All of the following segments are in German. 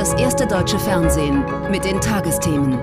das erste deutsche Fernsehen mit den Tagesthemen.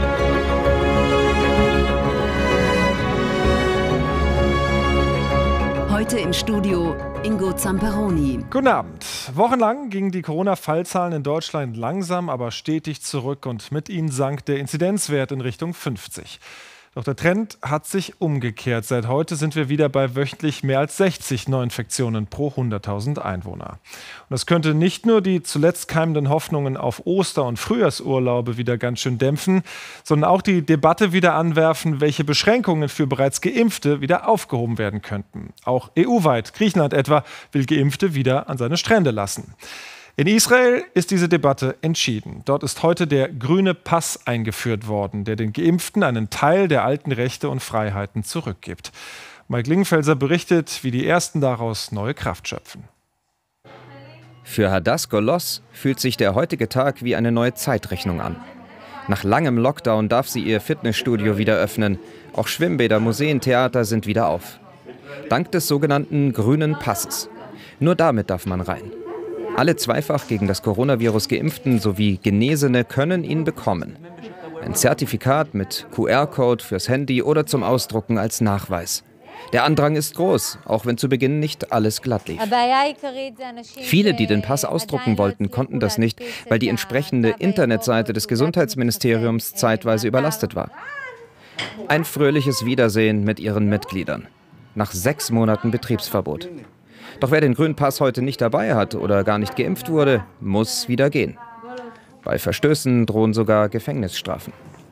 Heute im Studio Ingo Zamperoni. Guten Abend. Wochenlang gingen die Corona-Fallzahlen in Deutschland langsam, aber stetig zurück und mit ihnen sank der Inzidenzwert in Richtung 50. Doch der Trend hat sich umgekehrt. Seit heute sind wir wieder bei wöchentlich mehr als 60 Neuinfektionen pro 100.000 Einwohner. Und das könnte nicht nur die zuletzt keimenden Hoffnungen auf Oster- und Frühjahrsurlaube wieder ganz schön dämpfen, sondern auch die Debatte wieder anwerfen, welche Beschränkungen für bereits Geimpfte wieder aufgehoben werden könnten. Auch EU-weit, Griechenland etwa, will Geimpfte wieder an seine Strände lassen. In Israel ist diese Debatte entschieden. Dort ist heute der grüne Pass eingeführt worden, der den Geimpften einen Teil der alten Rechte und Freiheiten zurückgibt. Mike Lingenfelser berichtet, wie die Ersten daraus neue Kraft schöpfen. Für Hadass Golos fühlt sich der heutige Tag wie eine neue Zeitrechnung an. Nach langem Lockdown darf sie ihr Fitnessstudio wieder öffnen. Auch Schwimmbäder, Museen, Theater sind wieder auf. Dank des sogenannten grünen Passes. Nur damit darf man rein. Alle zweifach gegen das Coronavirus Geimpften sowie Genesene können ihn bekommen. Ein Zertifikat mit QR-Code fürs Handy oder zum Ausdrucken als Nachweis. Der Andrang ist groß, auch wenn zu Beginn nicht alles glatt lief. Viele, die den Pass ausdrucken wollten, konnten das nicht, weil die entsprechende Internetseite des Gesundheitsministeriums zeitweise überlastet war. Ein fröhliches Wiedersehen mit ihren Mitgliedern. Nach 6 Monaten Betriebsverbot. Doch wer den grünen Pass heute nicht dabei hat oder gar nicht geimpft wurde, muss wieder gehen. Bei Verstößen drohen sogar Gefängnisstrafen.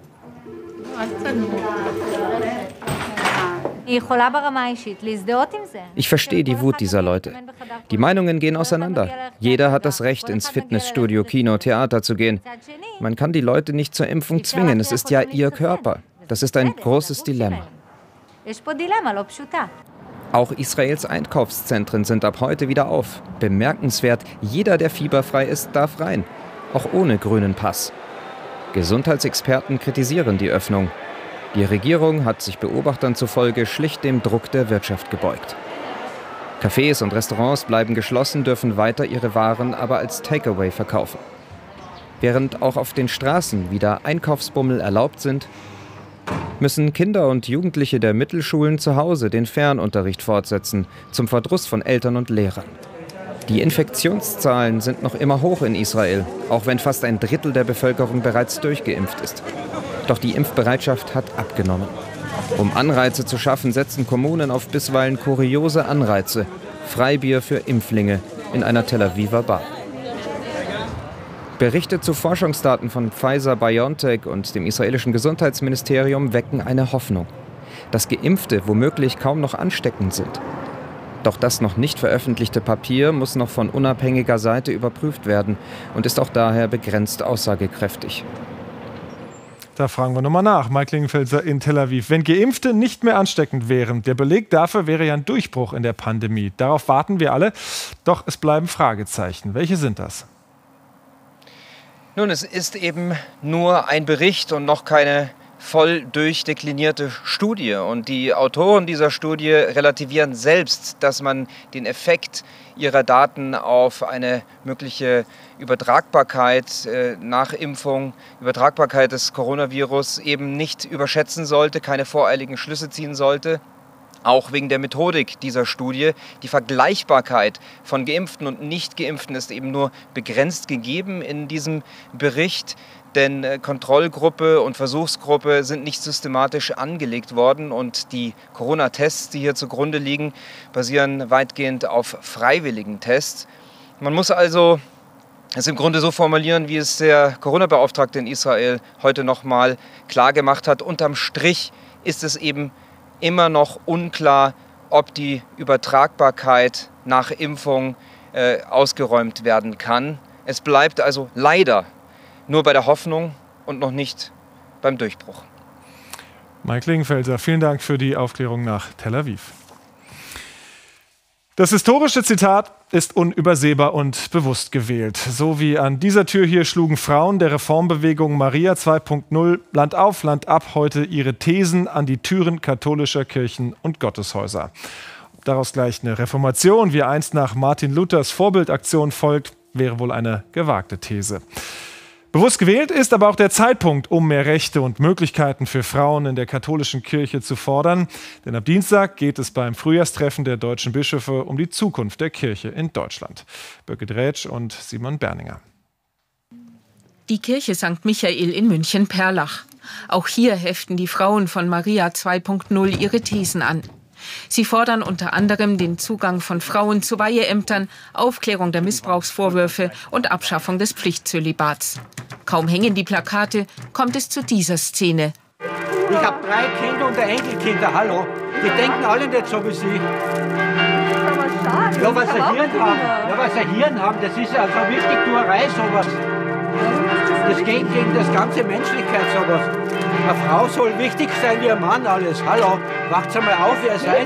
Ich verstehe die Wut dieser Leute. Die Meinungen gehen auseinander. Jeder hat das Recht, ins Fitnessstudio, Kino, Theater zu gehen. Man kann die Leute nicht zur Impfung zwingen. Es ist ja ihr Körper. Das ist ein großes Dilemma. Auch Israels Einkaufszentren sind ab heute wieder auf. Bemerkenswert, jeder, der fieberfrei ist, darf rein. Auch ohne grünen Pass. Gesundheitsexperten kritisieren die Öffnung. Die Regierung hat sich Beobachtern zufolge schlicht dem Druck der Wirtschaft gebeugt. Cafés und Restaurants bleiben geschlossen, dürfen weiter ihre Waren aber als Takeaway verkaufen. Während auch auf den Straßen wieder Einkaufsbummel erlaubt sind, müssen Kinder und Jugendliche der Mittelschulen zu Hause den Fernunterricht fortsetzen, zum Verdruss von Eltern und Lehrern. Die Infektionszahlen sind noch immer hoch in Israel, auch wenn fast ein Drittel der Bevölkerung bereits durchgeimpft ist. Doch die Impfbereitschaft hat abgenommen. Um Anreize zu schaffen, setzen Kommunen auf bisweilen kuriose Anreize. Freibier für Impflinge in einer Tel Aviver Bar. Berichte zu Forschungsdaten von Pfizer-BioNTech und dem israelischen Gesundheitsministerium wecken eine Hoffnung, dass Geimpfte womöglich kaum noch ansteckend sind. Doch das noch nicht veröffentlichte Papier muss noch von unabhängiger Seite überprüft werden und ist auch daher begrenzt aussagekräftig. Da fragen wir nochmal nach, Mike Lingenfelser in Tel Aviv. Wenn Geimpfte nicht mehr ansteckend wären, der Beleg dafür wäre ja ein Durchbruch in der Pandemie. Darauf warten wir alle, doch es bleiben Fragezeichen. Welche sind das? Nun, es ist eben nur ein Bericht und noch keine voll durchdeklinierte Studie. Und die Autoren dieser Studie relativieren selbst, dass man den Effekt ihrer Daten auf eine mögliche Übertragbarkeit nach Impfung, Übertragbarkeit des Coronavirus eben nicht überschätzen sollte, keine voreiligen Schlüsse ziehen sollte. Auch wegen der Methodik dieser Studie. Die Vergleichbarkeit von Geimpften und Nicht-Geimpften ist eben nur begrenzt gegeben in diesem Bericht. Denn Kontrollgruppe und Versuchsgruppe sind nicht systematisch angelegt worden. Und die Corona-Tests, die hier zugrunde liegen, basieren weitgehend auf freiwilligen Tests. Man muss also es im Grunde so formulieren, wie es der Corona-Beauftragte in Israel heute nochmal klar gemacht hat. Unterm Strich ist es eben immer noch unklar, ob die Übertragbarkeit nach Impfung ausgeräumt werden kann. Es bleibt also leider nur bei der Hoffnung und noch nicht beim Durchbruch. Mike Lingenfelser, vielen Dank für die Aufklärung nach Tel Aviv. Das historische Zitat ist unübersehbar und bewusst gewählt. So wie an dieser Tür hier schlugen Frauen der Reformbewegung Maria 2.0 Land auf, Land ab heute ihre Thesen an die Türen katholischer Kirchen und Gotteshäuser. Ob daraus gleich eine Reformation wie einst nach Martin Luthers Vorbildaktion folgt, wäre wohl eine gewagte These. Bewusst gewählt ist aber auch der Zeitpunkt, um mehr Rechte und Möglichkeiten für Frauen in der katholischen Kirche zu fordern. Denn ab Dienstag geht es beim Frühjahrstreffen der deutschen Bischöfe um die Zukunft der Kirche in Deutschland. Birgit Rätsch und Simon Berninger. Die Kirche St. Michael in München-Perlach. Auch hier heften die Frauen von Maria 2.0 ihre Thesen an. Sie fordern unter anderem den Zugang von Frauen zu Weiheämtern, Aufklärung der Missbrauchsvorwürfe und Abschaffung des Pflichtzölibats. Kaum hängen die Plakate, kommt es zu dieser Szene. Ich habe 3 Kinder und Enkelkinder, hallo. Die denken alle nicht so wie Sie. Ja, was sie Hirn haben, das ist ja so wichtig, Tuerei, sowas. Das geht gegen das ganze Menschlichkeit, sowas. Eine Frau soll wichtig sein wie ein Mann, alles. Hallo, wacht's einmal auf, wer seid?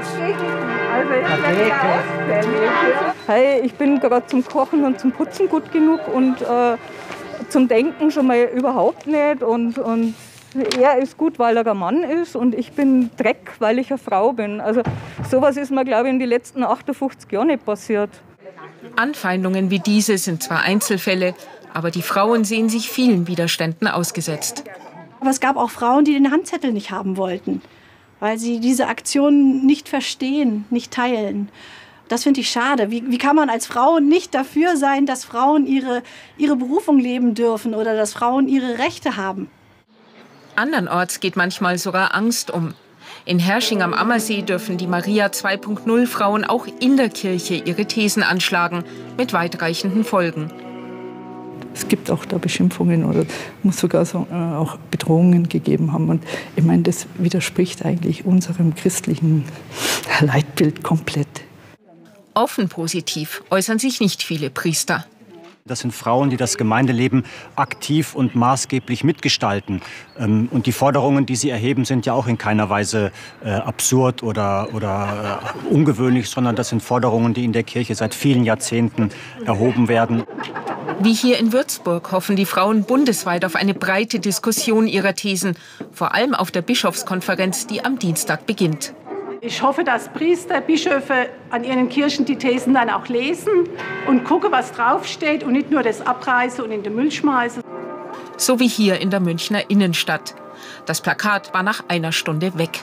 Hey, ich bin gerade zum Kochen und zum Putzen gut genug und zum Denken schon mal überhaupt nicht. Und er ist gut, weil er ein Mann ist und ich bin Dreck, weil ich eine Frau bin. Also sowas ist mir, glaube ich, in den letzten 58 Jahren nicht passiert. Anfeindungen wie diese sind zwar Einzelfälle, aber die Frauen sehen sich vielen Widerständen ausgesetzt. Aber es gab auch Frauen, die den Handzettel nicht haben wollten, weil sie diese Aktion nicht verstehen, nicht teilen. Das finde ich schade. Wie kann man als Frau nicht dafür sein, dass Frauen ihre Berufung leben dürfen oder dass Frauen ihre Rechte haben? Andernorts geht manchmal sogar Angst um. In Hersching am Ammersee dürfen die Maria 2.0 Frauen auch in der Kirche ihre Thesen anschlagen, mit weitreichenden Folgen. Es gibt auch da Beschimpfungen oder muss sogar so, auch Bedrohungen gegeben haben. Und ich meine, das widerspricht eigentlich unserem christlichen Leitbild komplett. Offen positiv äußern sich nicht viele Priester. Das sind Frauen, die das Gemeindeleben aktiv und maßgeblich mitgestalten. Und die Forderungen, die sie erheben, sind ja auch in keiner Weise absurd oder ungewöhnlich, sondern das sind Forderungen, die in der Kirche seit vielen Jahrzehnten erhoben werden. Wie hier in Würzburg hoffen die Frauen bundesweit auf eine breite Diskussion ihrer Thesen, vor allem auf der Bischofskonferenz, die am Dienstag beginnt. Ich hoffe, dass Priester, Bischöfe an ihren Kirchen die Thesen dann auch lesen und gucken, was draufsteht und nicht nur das abreißen und in den Müll schmeißen. So wie hier in der Münchner Innenstadt. Das Plakat war nach einer Stunde weg.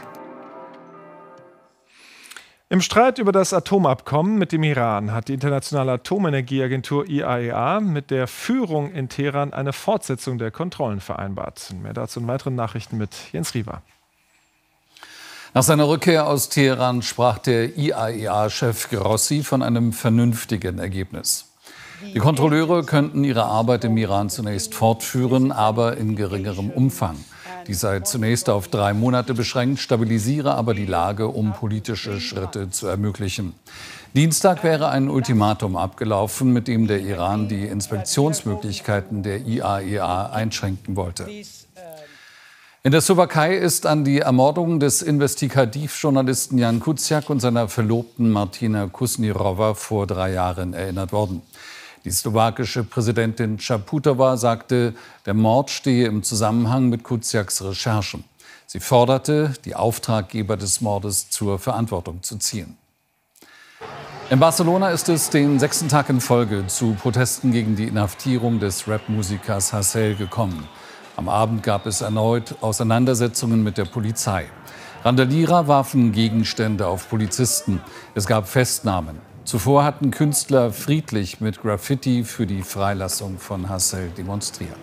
Im Streit über das Atomabkommen mit dem Iran hat die Internationale Atomenergieagentur IAEA mit der Führung in Teheran eine Fortsetzung der Kontrollen vereinbart. Mehr dazu in weiteren Nachrichten mit Jens Riewer. Nach seiner Rückkehr aus Teheran sprach der IAEA-Chef Grossi von einem vernünftigen Ergebnis. Die Kontrolleure könnten ihre Arbeit im Iran zunächst fortführen, aber in geringerem Umfang. Die sei zunächst auf 3 Monate beschränkt, stabilisiere aber die Lage, um politische Schritte zu ermöglichen. Dienstag wäre ein Ultimatum abgelaufen, mit dem der Iran die Inspektionsmöglichkeiten der IAEA einschränken wollte. In der Slowakei ist an die Ermordung des Investigativjournalisten Jan Kuciak und seiner Verlobten Martina Kusnirova vor 3 Jahren erinnert worden. Die slowakische Präsidentin Čaputová sagte, der Mord stehe im Zusammenhang mit Kuciaks Recherchen. Sie forderte, die Auftraggeber des Mordes zur Verantwortung zu ziehen. In Barcelona ist es den 6. Tag in Folge zu Protesten gegen die Inhaftierung des Rap-Musikers Hasél gekommen. Am Abend gab es erneut Auseinandersetzungen mit der Polizei. Randalierer warfen Gegenstände auf Polizisten. Es gab Festnahmen. Zuvor hatten Künstler friedlich mit Graffiti für die Freilassung von Hasél demonstriert.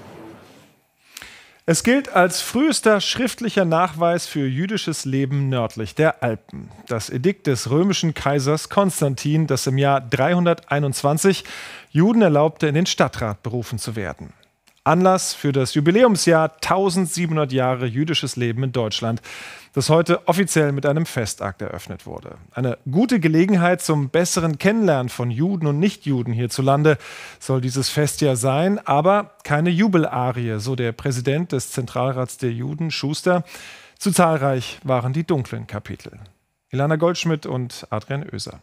Es gilt als frühester schriftlicher Nachweis für jüdisches Leben nördlich der Alpen. Das Edikt des römischen Kaisers Konstantin, das im Jahr 321 Juden erlaubte, in den Stadtrat berufen zu werden. Anlass für das Jubiläumsjahr 1700 Jahre jüdisches Leben in Deutschland, das heute offiziell mit einem Festakt eröffnet wurde. Eine gute Gelegenheit zum besseren Kennenlernen von Juden und Nichtjuden hierzulande soll dieses Festjahr sein, aber keine Jubelarie, so der Präsident des Zentralrats der Juden, Schuster. Zu zahlreich waren die dunklen Kapitel. Ilana Goldschmidt und Adrian Oeser.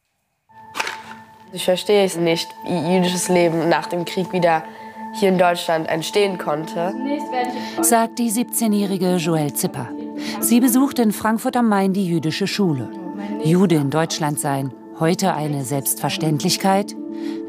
Ich verstehe es nicht, wie jüdisches Leben nach dem Krieg wieder hier in Deutschland entstehen konnte, sagt die 17-jährige Joelle Zipper. Sie besucht in Frankfurt am Main die jüdische Schule. Jude in Deutschland sein, heute eine Selbstverständlichkeit?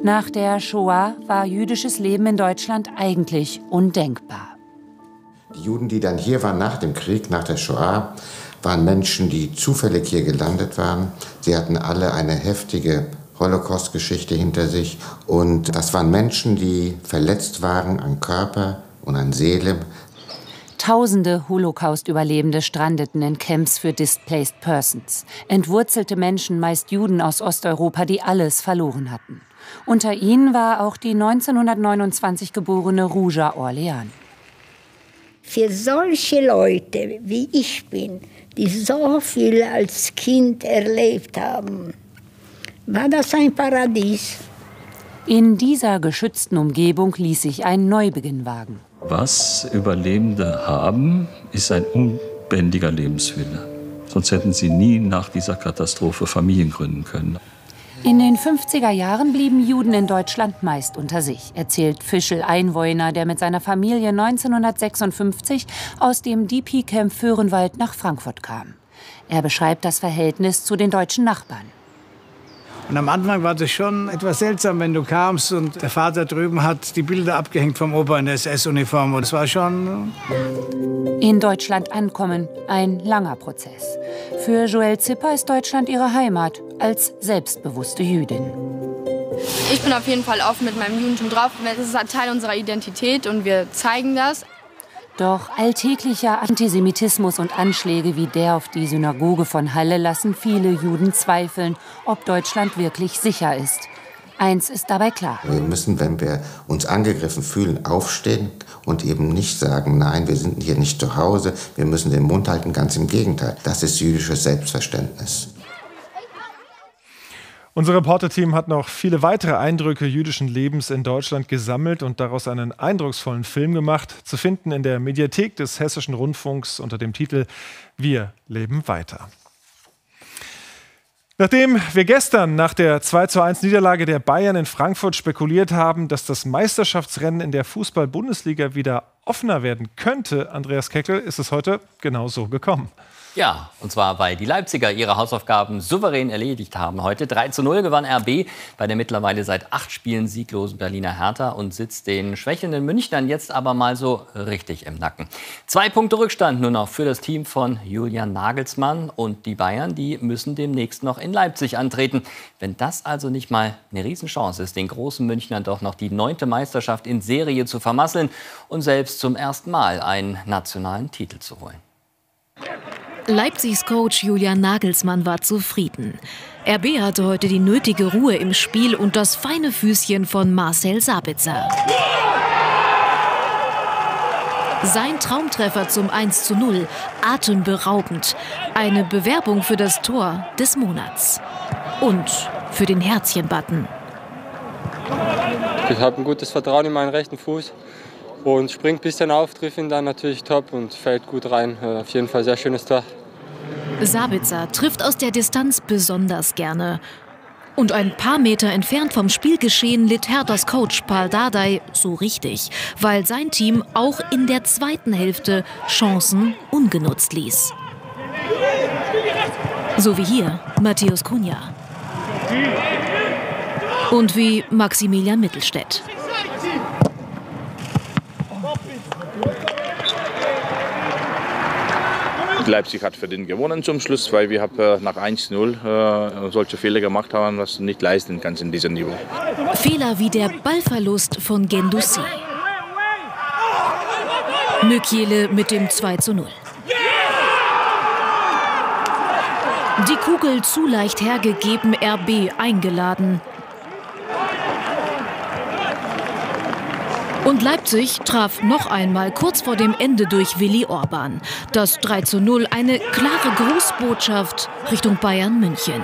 Nach der Shoah war jüdisches Leben in Deutschland eigentlich undenkbar. Die Juden, die dann hier waren nach dem Krieg, nach der Shoah, waren Menschen, die zufällig hier gelandet waren. Sie hatten alle eine heftige Holocaust-Geschichte hinter sich. Und das waren Menschen, die verletzt waren an Körper und an Seele. Tausende Holocaust-Überlebende strandeten in Camps für Displaced Persons. Entwurzelte Menschen, meist Juden aus Osteuropa, die alles verloren hatten. Unter ihnen war auch die 1929 geborene Ruja Orlean. Für solche Leute, wie ich bin, die so viel als Kind erlebt haben, war das ein Paradies. In dieser geschützten Umgebung ließ sich ein Neubeginn wagen. Was Überlebende haben, ist ein unbändiger Lebenswille. Sonst hätten sie nie nach dieser Katastrophe Familien gründen können. In den 50er Jahren blieben Juden in Deutschland meist unter sich, erzählt Fischl Einwohner, der mit seiner Familie 1956 aus dem DP-Camp Föhrenwald nach Frankfurt kam. Er beschreibt das Verhältnis zu den deutschen Nachbarn. Und am Anfang war das schon etwas seltsam, wenn du kamst und der Vater drüben hat die Bilder abgehängt vom Opa in der SS-Uniform. Das war schon... In Deutschland ankommen, ein langer Prozess. Für Joelle Zipper ist Deutschland ihre Heimat als selbstbewusste Jüdin. Ich bin auf jeden Fall offen mit meinem Judentum drauf. Es ist ein Teil unserer Identität und wir zeigen das. Doch alltäglicher Antisemitismus und Anschläge wie der auf die Synagoge von Halle lassen viele Juden zweifeln, ob Deutschland wirklich sicher ist. Eins ist dabei klar. Wir müssen, wenn wir uns angegriffen fühlen, aufstehen und eben nicht sagen, nein, wir sind hier nicht zu Hause, wir müssen den Mund halten, ganz im Gegenteil. Das ist jüdisches Selbstverständnis. Unser Reporterteam hat noch viele weitere Eindrücke jüdischen Lebens in Deutschland gesammelt und daraus einen eindrucksvollen Film gemacht, zu finden in der Mediathek des Hessischen Rundfunks unter dem Titel Wir leben weiter. Nachdem wir gestern nach der 2:1 der Bayern in Frankfurt spekuliert haben, dass das Meisterschaftsrennen in der Fußball-Bundesliga wieder offener werden könnte, Andreas Keckel, ist es heute genau so gekommen. Ja, und zwar, weil die Leipziger ihre Hausaufgaben souverän erledigt haben. Heute 3:0 gewann RB bei der mittlerweile seit 8 Spielen sieglosen Berliner Hertha und sitzt den schwächelnden Münchnern jetzt aber mal so richtig im Nacken. 2 Punkte Rückstand nur noch für das Team von Julian Nagelsmann, und die Bayern, die müssen demnächst noch in Leipzig antreten. Wenn das also nicht mal eine Riesenchance ist, den großen Münchnern doch noch die 9. Meisterschaft in Serie zu vermasseln und selbst zum ersten Mal einen nationalen Titel zu holen. Leipzigs Coach Julian Nagelsmann war zufrieden. RB hatte heute die nötige Ruhe im Spiel und das feine Füßchen von Marcel Sabitzer. Sein Traumtreffer zum 1:0, atemberaubend. Eine Bewerbung für das Tor des Monats. Und für den Herzchen-Button. Ich habe ein gutes Vertrauen in meinen rechten Fuß und springt ein bisschen auf, trifft ihn dann natürlich top und fällt gut rein. Auf jeden Fall sehr schönes Tor. Sabitzer trifft aus der Distanz besonders gerne. Und ein paar Meter entfernt vom Spielgeschehen litt Herthas Coach Paul Dardai so richtig, weil sein Team auch in der zweiten Hälfte Chancen ungenutzt ließ. So wie hier Matthäus Cunha. Und wie Maximilian Mittelstädt. Leipzig hat verdient gewonnen zum Schluss, weil wir nach 1:0 solche Fehler gemacht haben, was du nicht leisten kannst in diesem Niveau. Fehler wie der Ballverlust von Guendouzi. Mukiele mit dem 2:0. Die Kugel zu leicht hergegeben, RB eingeladen. Und Leipzig traf noch einmal kurz vor dem Ende durch Willi Orban. Das 3:0, eine klare Grußbotschaft Richtung Bayern München.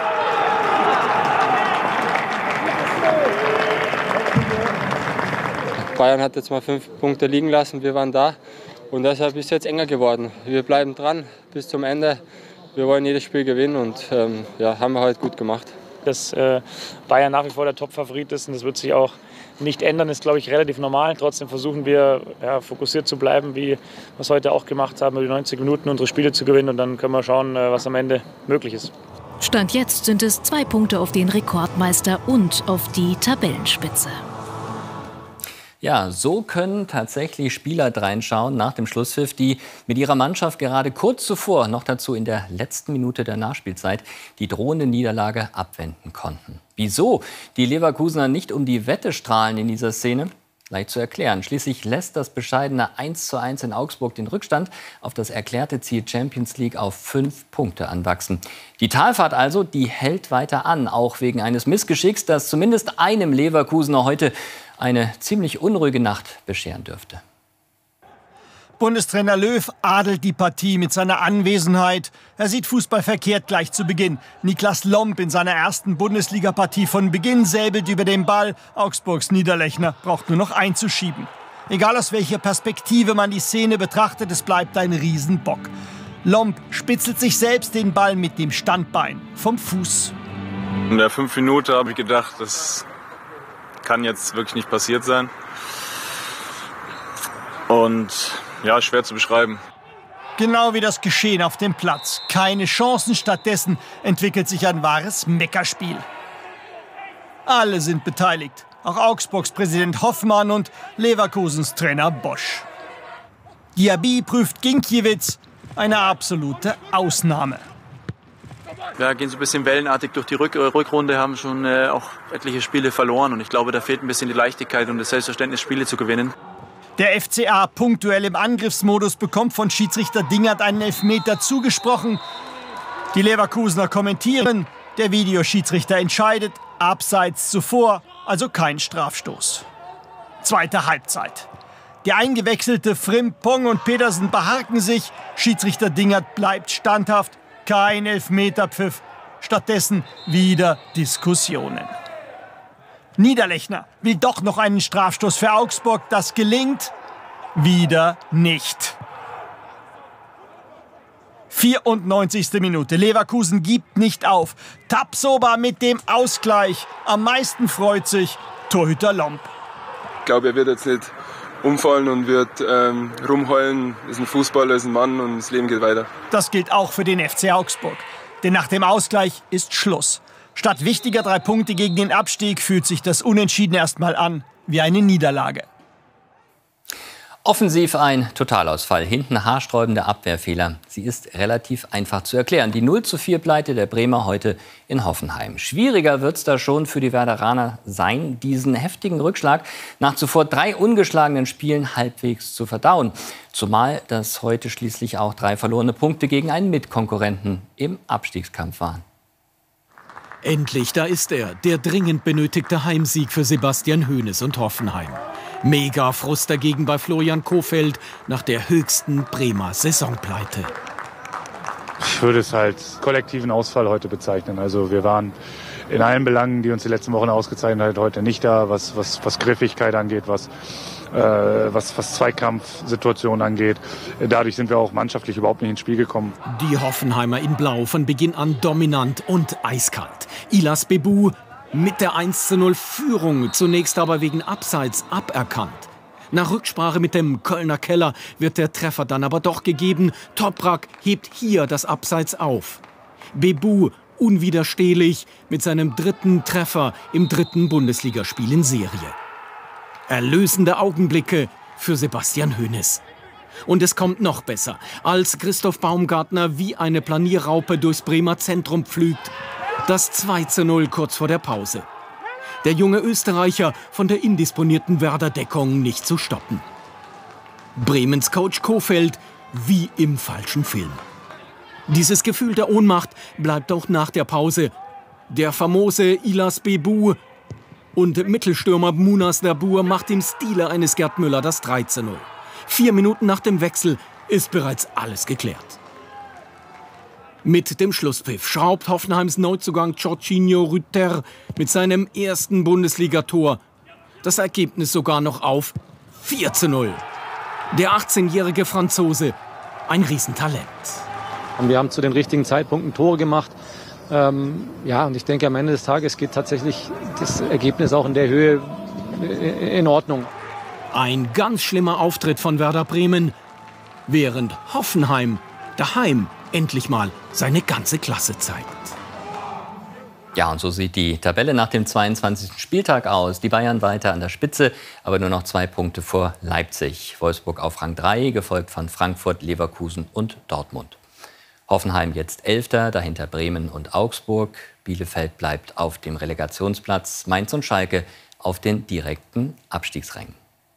Bayern hat jetzt mal 5 Punkte liegen lassen, wir waren da und deshalb ist es jetzt enger geworden. Wir bleiben dran bis zum Ende. Wir wollen jedes Spiel gewinnen und ja, haben wir heute gut gemacht. Dass Bayern nach wie vor der Top-Favorit ist und das wird sich auch nicht ändern, ist, glaube ich, relativ normal. Trotzdem versuchen wir fokussiert zu bleiben, wie wir es heute auch gemacht haben, über die 90 Minuten unsere Spiele zu gewinnen, und dann können wir schauen, was am Ende möglich ist. Stand jetzt sind es 2 Punkte auf den Rekordmeister und auf die Tabellenspitze. Ja, so können tatsächlich Spieler reinschauen nach dem Schlusspfiff, die mit ihrer Mannschaft gerade kurz zuvor, noch dazu in der letzten Minute der Nachspielzeit, die drohende Niederlage abwenden konnten. Wieso die Leverkusener nicht um die Wette strahlen in dieser Szene? Leicht zu erklären. Schließlich lässt das bescheidene 1:1 in Augsburg den Rückstand auf das erklärte Ziel Champions League auf 5 Punkte anwachsen. Die Talfahrt also, die hält weiter an, auch wegen eines Missgeschicks, das zumindest einem Leverkusener heute eine ziemlich unruhige Nacht bescheren dürfte. Bundestrainer Löw adelt die Partie mit seiner Anwesenheit. Er sieht Fußball verkehrt gleich zu Beginn. Niklas Lomp in seiner ersten Bundesliga-Partie von Beginn säbelt über den Ball. Augsburgs Niederlechner braucht nur noch einzuschieben. Egal aus welcher Perspektive man die Szene betrachtet, es bleibt ein Riesenbock. Lomp spitzelt sich selbst den Ball mit dem Standbein vom Fuß. In der 5 Minuten habe ich gedacht, das kann jetzt wirklich nicht passiert sein. Und ja, schwer zu beschreiben. Genau wie das Geschehen auf dem Platz. Keine Chancen, stattdessen entwickelt sich ein wahres Meckerspiel. Alle sind beteiligt. Auch Augsburgs Präsident Hoffmann und Leverkusens Trainer Bosch. Diaby prüft Ginkiewicz, eine absolute Ausnahme. Wir gehen so ein bisschen wellenartig durch die Rückrunde, haben schon auch etliche Spiele verloren. Und ich glaube, da fehlt ein bisschen die Leichtigkeit und das Selbstverständnis, Spiele zu gewinnen. Der FCA punktuell im Angriffsmodus bekommt von Schiedsrichter Dingert einen Elfmeter zugesprochen. Die Leverkusener kommentieren, der Videoschiedsrichter entscheidet, abseits zuvor, also kein Strafstoß. Zweite Halbzeit. Die eingewechselte Frimpong und Pedersen beharken sich, Schiedsrichter Dingert bleibt standhaft, kein Elfmeterpfiff, stattdessen wieder Diskussionen. Niederlechner will doch noch einen Strafstoß für Augsburg. Das gelingt wieder nicht. 94. Minute. Leverkusen gibt nicht auf. Tapsoba mit dem Ausgleich. Am meisten freut sich Torhüter Lomp. Ich glaube, er wird jetzt nicht umfallen und wird rumheulen. Ist ein Fußballer, ist ein Mann und das Leben geht weiter. Das gilt auch für den FC Augsburg. Denn nach dem Ausgleich ist Schluss. Statt wichtiger 3 Punkte gegen den Abstieg fühlt sich das Unentschieden erstmal an wie eine Niederlage. Offensiv ein Totalausfall, hinten haarsträubende Abwehrfehler. Sie ist relativ einfach zu erklären. Die 0:4-Pleite der Bremer heute in Hoffenheim. Schwieriger wird es da schon für die Werderaner sein, diesen heftigen Rückschlag nach zuvor 3 ungeschlagenen Spielen halbwegs zu verdauen. Zumal das heute schließlich auch 3 verlorene Punkte gegen einen Mitkonkurrenten im Abstiegskampf waren. Endlich, da ist er, der dringend benötigte Heimsieg für Sebastian Hoeneß und Hoffenheim. Mega Frust dagegen bei Florian Kohfeldt nach der höchsten Bremer Saisonpleite. Ich würde es als kollektiven Ausfall heute bezeichnen. Also wir waren in allen Belangen, die uns die letzten Wochen ausgezeichnet hat, heute nicht da, was Griffigkeit angeht, was Zweikampfsituationen angeht. Dadurch sind wir auch mannschaftlich überhaupt nicht ins Spiel gekommen. Die Hoffenheimer in Blau von Beginn an dominant und eiskalt. Ilas Bebu mit der 1:0-Führung, zunächst aber wegen Abseits aberkannt. Nach Rücksprache mit dem Kölner Keller wird der Treffer dann aber doch gegeben. Toprak hebt hier das Abseits auf. Bebu unwiderstehlich mit seinem 3. Treffer im 3. Bundesligaspiel in Serie. Erlösende Augenblicke für Sebastian Hoeneß. Und es kommt noch besser, als Christoph Baumgartner wie eine Planierraupe durchs Bremer Zentrum pflügt. Das 2:0 kurz vor der Pause. Der junge Österreicher von der indisponierten Werder-Deckung nicht zu stoppen. Bremens Coach Kohfeldt wie im falschen Film. Dieses Gefühl der Ohnmacht bleibt auch nach der Pause. Der famose Ilas Bebu und Mittelstürmer Munas Dabbur macht im Stile eines Gerd Müller das 3:0. 4 Minuten nach dem Wechsel ist bereits alles geklärt. Mit dem Schlusspfiff schraubt Hoffenheims Neuzugang Jorginho Rütter mit seinem ersten Bundesligator das Ergebnis sogar noch auf 4:0. Der 18-jährige Franzose, ein Riesentalent. Wir haben zu den richtigen Zeitpunkten Tore gemacht. Und ich denke, am Ende des Tages geht tatsächlich das Ergebnis auch in der Höhe in Ordnung. Ein ganz schlimmer Auftritt von Werder Bremen, während Hoffenheim daheim endlich mal seine ganze Klasse zeigt. Ja, und so sieht die Tabelle nach dem 22. Spieltag aus. Die Bayern weiter an der Spitze, aber nur noch 2 Punkte vor Leipzig. Wolfsburg auf Rang 3, gefolgt von Frankfurt, Leverkusen und Dortmund. Hoffenheim jetzt 11., dahinter Bremen und Augsburg. Bielefeld bleibt auf dem Relegationsplatz. Mainz und Schalke auf den direkten Abstiegsrängen.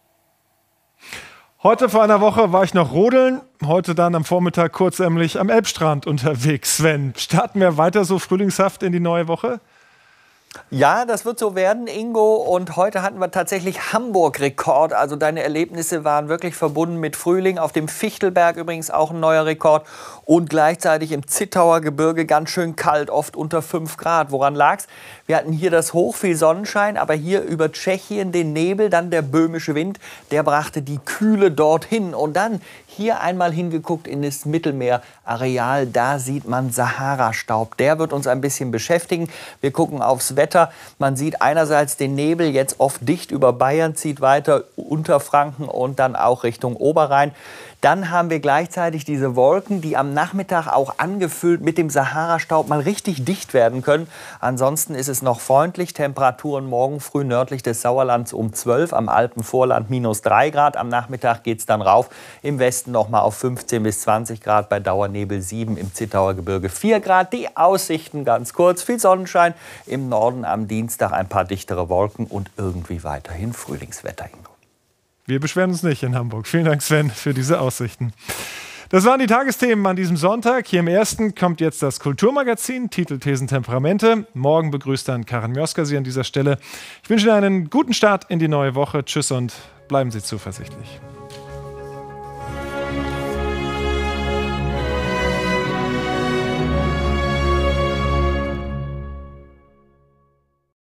Heute vor einer Woche war ich noch rodeln, heute dann am Vormittag kurzärmlich am Elbstrand unterwegs. Sven, starten wir weiter so frühlingshaft in die neue Woche? Ja, das wird so werden, Ingo. Und heute hatten wir tatsächlich Hamburg-Rekord. Also deine Erlebnisse waren wirklich verbunden mit Frühling. Auf dem Fichtelberg übrigens auch ein neuer Rekord. Und gleichzeitig im Zittauer Gebirge ganz schön kalt, oft unter 5 Grad. Woran lag's? Wir hatten hier das Hoch, viel Sonnenschein, aber hier über Tschechien den Nebel, dann der böhmische Wind, der brachte die Kühle dorthin. Und dann hier einmal hingeguckt in das Mittelmeerareal, da sieht man Sahara-Staub. Der wird uns ein bisschen beschäftigen. Wir gucken aufs Wetter. Man sieht einerseits den Nebel, jetzt oft dicht über Bayern, zieht weiter unter Franken und dann auch Richtung Oberrhein. Dann haben wir gleichzeitig diese Wolken, die am Nachmittag auch angefüllt mit dem Sahara-Staub mal richtig dicht werden können. Ansonsten ist es noch freundlich. Temperaturen morgen früh nördlich des Sauerlands um 12, am Alpenvorland -3 Grad. Am Nachmittag geht es dann rauf. Im Westen noch mal auf 15 bis 20 Grad, bei Dauernebel 7, im Zittauer Gebirge 4 Grad. Die Aussichten ganz kurz, viel Sonnenschein. Im Norden am Dienstag ein paar dichtere Wolken und irgendwie weiterhin Frühlingswetter. Wir beschweren uns nicht in Hamburg. Vielen Dank, Sven, für diese Aussichten. Das waren die Tagesthemen an diesem Sonntag. Hier im Ersten kommt jetzt das Kulturmagazin, Titel, Thesen, Temperamente. Morgen begrüßt dann Karin Mioska Sie an dieser Stelle. Ich wünsche Ihnen einen guten Start in die neue Woche. Tschüss und bleiben Sie zuversichtlich.